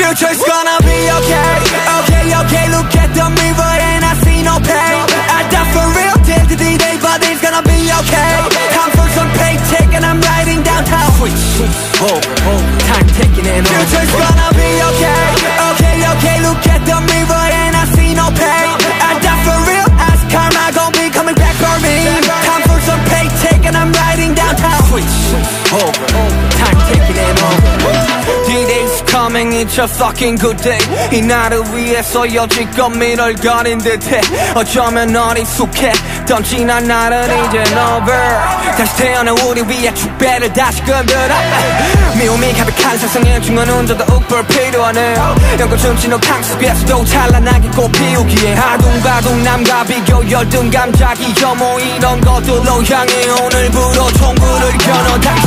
Future's gonna be okay. Okay, okay, look at the river and I see no pain. I die for real till the day, but it's gonna be okay. Time for some paycheck and I'm riding downtown. Switch over, time taking it over. Future's gonna be okay. Okay, okay, look at the river and I see no pain. I die for real, ask karma gon' be coming back for me. Time for some paycheck and I'm riding downtown. Switch over, time taking it over. D-Day's coming, it's a fucking good day. 이 나를 위해서 여지껏 미를 가린 듯해. 어쩌면 어리숙했던 지난 날은 이젠 over. 다시 태어난 우리 위해 축배를 다시 건드려. 미움이 가득한 세상에 중간 운전도 uk불 필요하네요. 연꽃 춤추는 강습에서도 찬란하게 꽃 피우기에 아둥바둥 남과 비교 열등 감작이 혐오 이런 것들로 향해 오늘부로 총구를 겨눠.